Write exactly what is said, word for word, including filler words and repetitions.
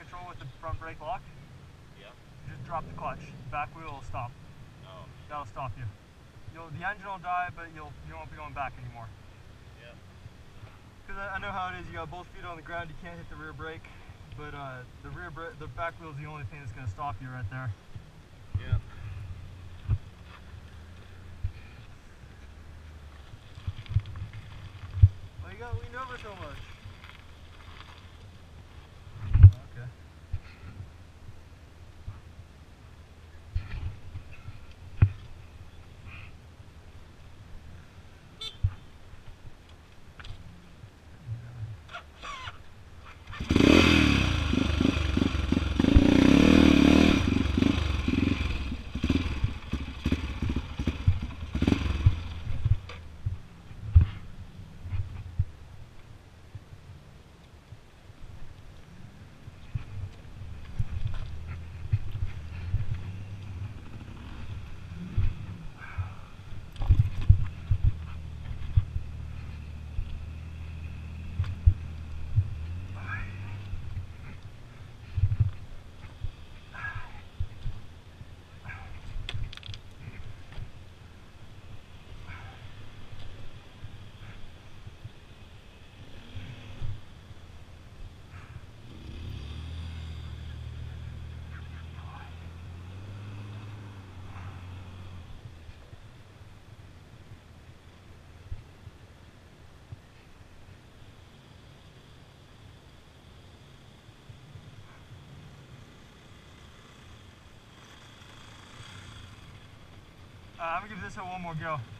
control with the front brake lock. Yeah. You just drop the clutch. Back wheel will stop. Oh. That'll stop you. You'll, the engine will die, but you'll you won't be going back anymore. Yeah. Because I, I know how it is. You got both feet on the ground. You can't hit the rear brake, but uh, the rear brake, the back wheel is the only thing that's going to stop you right there. Yeah. Well, you got to lean over so much. Okay. Uh, I'm gonna give this a one more go.